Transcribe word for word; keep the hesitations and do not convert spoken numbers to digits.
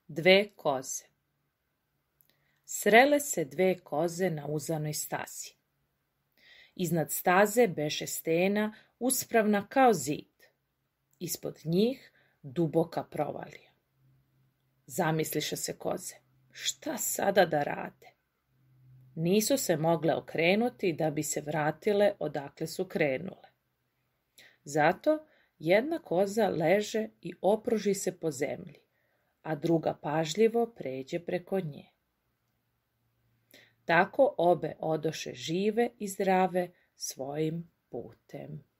Dve koze. Srele se dve koze na uzanoj stazi. Iznad staze beše stena uspravna kao zid. Ispod njih duboka provalija. Zamisliše se koze, šta sada da rade? Nisu se mogle okrenuti da bi se vratile odakle su krenule. Zato jedna koza leže i opruži se po zemlji, a druga pažljivo pređe preko nje. Tako obe odoše žive i zdrave svojim putem.